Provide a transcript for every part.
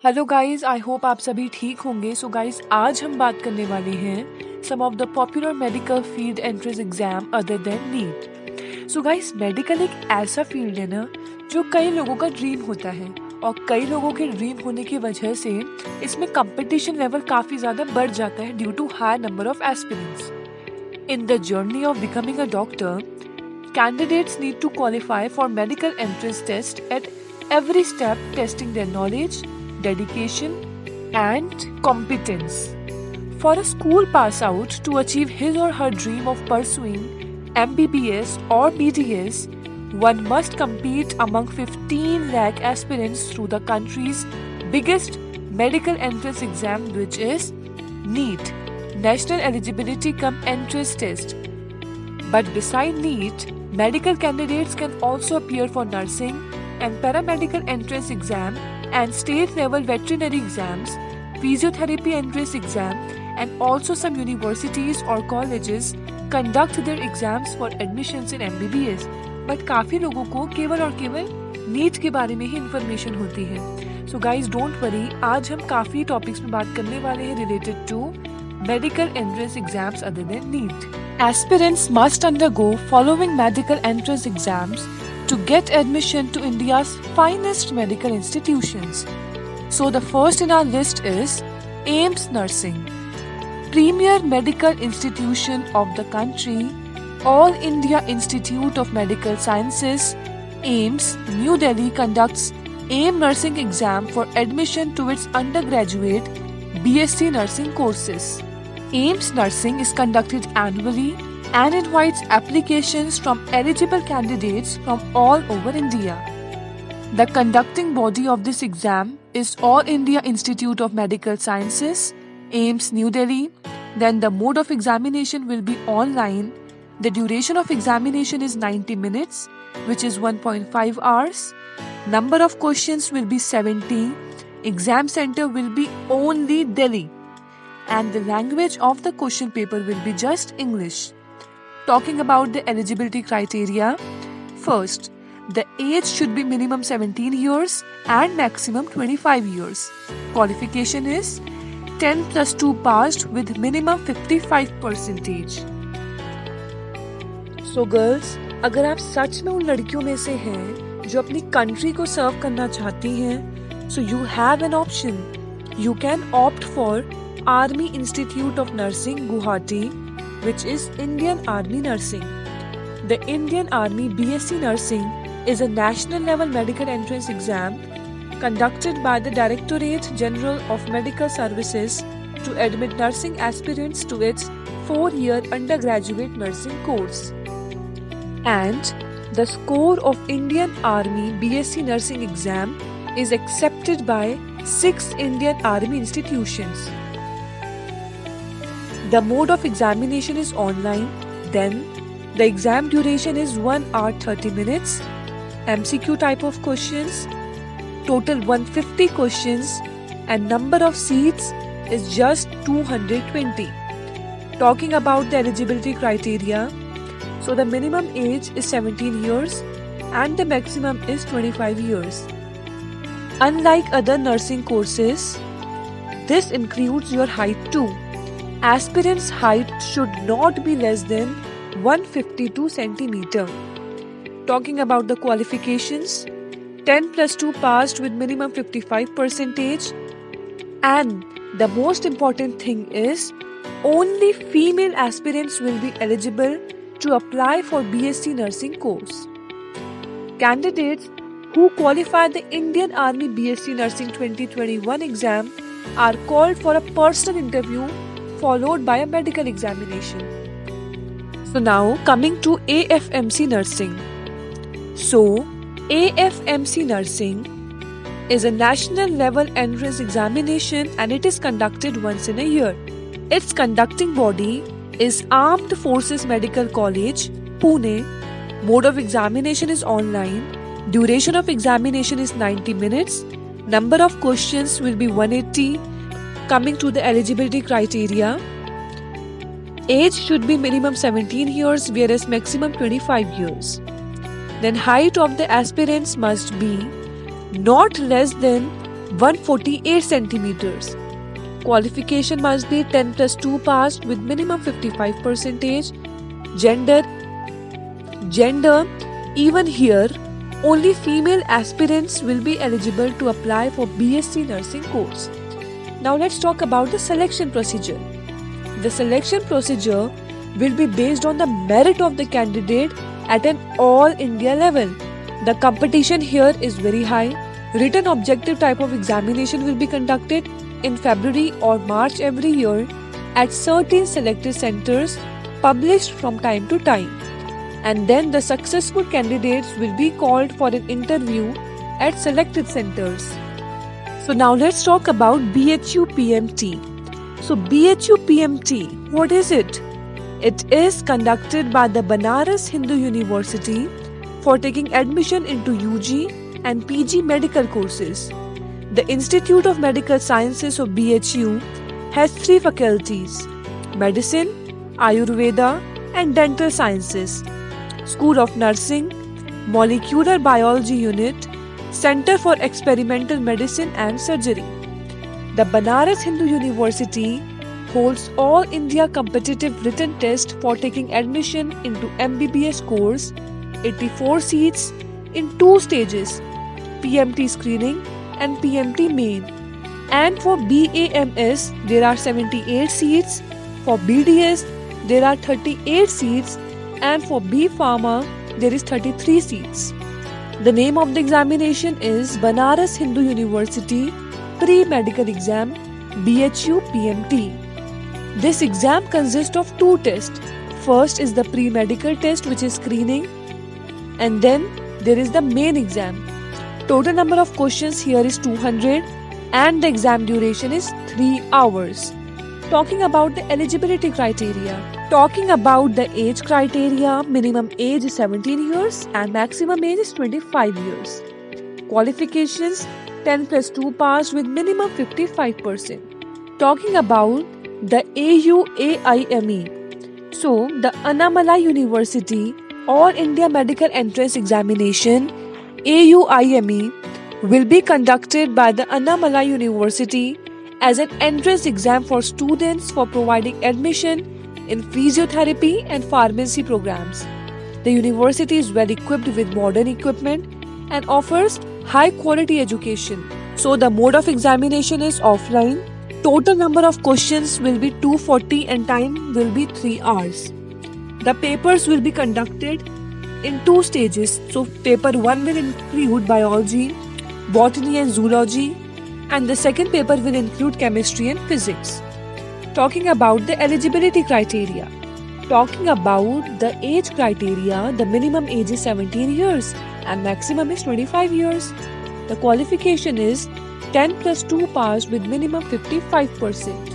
Hello guys, I hope आप सभी ठीक होंगे। सो गाइस, आज हम बात करने वाले हैं some of the popular medical field entrance exam other than NEET. So guys, medical एक ऐसा फील्ड है ना जो कई लोगों का ड्रीम होता है और कई लोगों के ड्रीम होने की वजह से इसमें कंपटीशन लेवल काफ़ी ज़्यादा बढ़ जाता है due to high number of aspirants. In the journey of becoming a doctor, candidates need to qualify for medical entrance test at every step, testing their knowledge, dedication, and competence. For a school pass out to achieve his or her dream of pursuing MBBS or BDS, one must compete among 15 lakh aspirants through the country's biggest medical entrance exam, which is NEET, National Eligibility Cum Entrance Test. But beside NEET, medical candidates can also appear for nursing and paramedical entrance exam and state level veterinary exams, physiotherapy entrance exam, and also some universities or colleges conduct their exams for admissions in MBBS. But काफ़ी लोगों को केवल और केवल NEET के बारे में ही information होती है। सो गाइज डोंट वरी, आज हम काफ़ी टॉपिक्स में बात करने वाले हैं related to medical entrance exams other than NEET. Aspirants must undergo following medical entrance exams to get admission to India's finest medical institutions. So the first in our list is AIIMS Nursing. Premier medical institution of the country, All India Institute of Medical Sciences, AIIMS, New Delhi conducts AIIMS Nursing exam for admission to its undergraduate BSc Nursing courses. AIIMS Nursing is conducted annually and invites applications from eligible candidates from all over India. The conducting body of this exam is All India Institute of Medical Sciences, AIIMS New Delhi. Then the mode of examination will be online. The duration of examination is 90 minutes, which is 1.5 hours. Number of questions will be 70. Exam center will be only Delhi. And the language of the question paper will be just English. Talking about the eligibility criteria, first, the age should be minimum 17 years and maximum 25 years. Qualification is 10 plus 2 passed with minimum 55%. So girls, अगर आप सच में उन लड़कियों में से हैं जो अपनी कंट्री को सर्व करना चाहती हैं, so you have an option. You can opt for Army Institute of Nursing, Guwahati, which is Indian Army Nursing. The Indian Army BSc Nursing is a national level medical entrance exam conducted by the Directorate General of Medical Services to admit nursing aspirants to its 4-year undergraduate nursing course. And the score of Indian Army BSc Nursing exam is accepted by 6 Indian Army institutions. The mode of examination is online. Then the exam duration is 1 hour 30 minutes. MCQ type of questions. Total 150 questions and number of seats is just 220. Talking about the eligibility criteria. So the minimum age is 17 years and the maximum is 25 years. Unlike other nursing courses, this includes your height too. Aspirant's height should not be less than 152 centimeter. Talking about the qualifications, 10 plus 2 passed with minimum 55%. And the most important thing is, only female aspirants will be eligible to apply for BSc nursing course. Candidates who qualify the Indian Army BSc Nursing 2021 exam are called for a personal interview followed by a medical examination. So now coming to AFMC Nursing. So AFMC Nursing is a national level entrance examination and it is conducted once in a year. Its conducting body is Armed Forces Medical College, Pune. Mode of examination is online. Duration of examination is 90 minutes. Number of questions will be 180. Coming to the eligibility criteria, age should be minimum 17 years whereas maximum 25 years. Then height of the aspirants must be not less than 148 centimeters. Qualification must be 10 plus 2 passed with minimum 55 percentage. Gender, even here, only female aspirants will be eligible to apply for BSc nursing course. Now let's talk about the selection procedure. The selection procedure will be based on the merit of the candidate at an all India level. The competition here is very high. Written objective type of examination will be conducted in February or March every year at certain selected centers published from time to time. And then the successful candidates will be called for an interview at selected centers. So now let's talk about BHU PMT. So BHU PMT, what is it? It is conducted by the Banaras Hindu University for taking admission into UG and PG medical courses. The Institute of Medical Sciences of BHU has 3 faculties: Medicine, Ayurveda and Dental Sciences, School of Nursing, Molecular Biology Unit, Center for Experimental Medicine and Surgery. The Banaras Hindu University holds all India competitive written test for taking admission into MBBS course, 84 seats in 2 stages, PMT screening and PMT main. And for BAMS there are 78 seats, for BDS there are 38 seats, and for B Pharma there is 33 seats. The name of the examination is Banaras Hindu University Pre-Medical Exam BHU PMT. This exam consists of 2 tests. First is the pre-medical test, which is screening, and then there is the main exam. Total number of questions here is 200 and the exam duration is 3 hours. Talking about the eligibility criteria. Talking about the age criteria, minimum age is 17 years and maximum age is 25 years. Qualifications, 10 plus 2 passed with minimum 55%. Talking about the AUAIME. So, the Annamalai University All India Medical Entrance Examination AUIME will be conducted by the Annamalai University as an entrance exam for students for providing admission in physiotherapy and pharmacy programs. The university is well equipped with modern equipment and offers high quality education. So the mode of examination is offline. Total number of questions will be 240 and time will be 3 hours. The papers will be conducted in 2 stages. So paper 1 will include biology, botany and zoology, and the second paper will include chemistry and physics. Talking about the eligibility criteria. Talking about the age criteria, the minimum age is 17 years and maximum is 25 years. The qualification is 10 plus 2 passed with minimum 55%.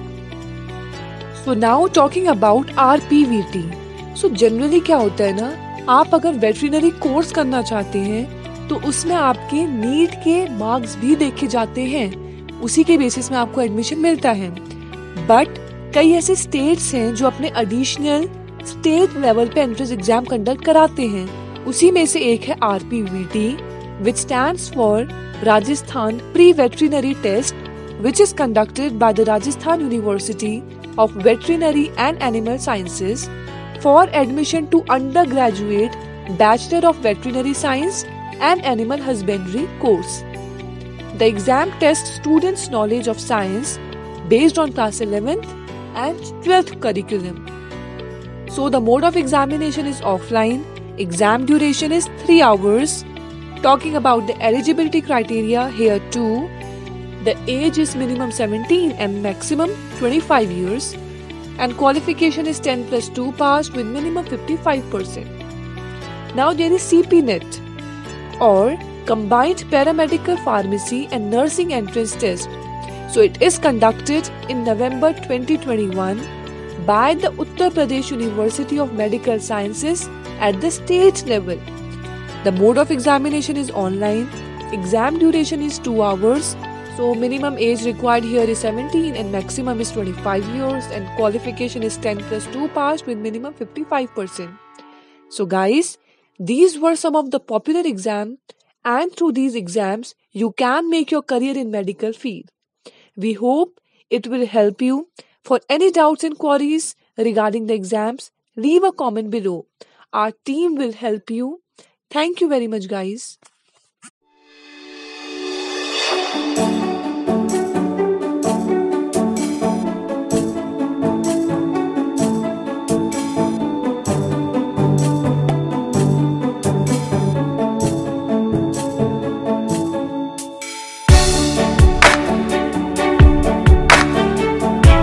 So now talking about RPVT. So generally क्या होता है ना, आप अगर veterinary course करना चाहते हैं तो उसमें आपके नीट के मार्क्स भी देखे जाते हैं, उसी के बेसिस में आपको एडमिशन मिलता है. बट कई ऐसे स्टेट्स हैं जो अपने एडिशनल स्टेट लेवल पे एंट्रेंस एग्जाम कंडक्ट कराते हैं. उसी में से एक है RPVT, which stands for Rajasthan Pre-Veterinary Test, which is conducted by the Rajasthan University of Veterinary and Animal Sciences for admission to undergraduate Bachelor of Veterinary Science and Animal Husbandry course. The exam tests students' knowledge of science based on class 11th and 12th curriculum. So the mode of examination is offline. Exam duration is 3 hours. Talking about the eligibility criteria here too, the age is minimum 17 and maximum 25 years, and qualification is 10 plus 2 passed with minimum 55%. Now there is CPNET or Combined Paramedical Pharmacy and Nursing Entrance Test. So it is conducted in November 2021 by the Uttar Pradesh University of Medical Sciences at the state level. The mode of examination is online. Exam duration is 2 hours. So minimum age required here is 17 and maximum is 25 years, and qualification is 10 plus 2 passed with minimum 55%. So guys, these were some of the popular exam and through these exams, you can make your career in medical field. We hope it will help you. For any doubts and queries regarding the exams, leave a comment below. Our team will help you. Thank you very much, guys.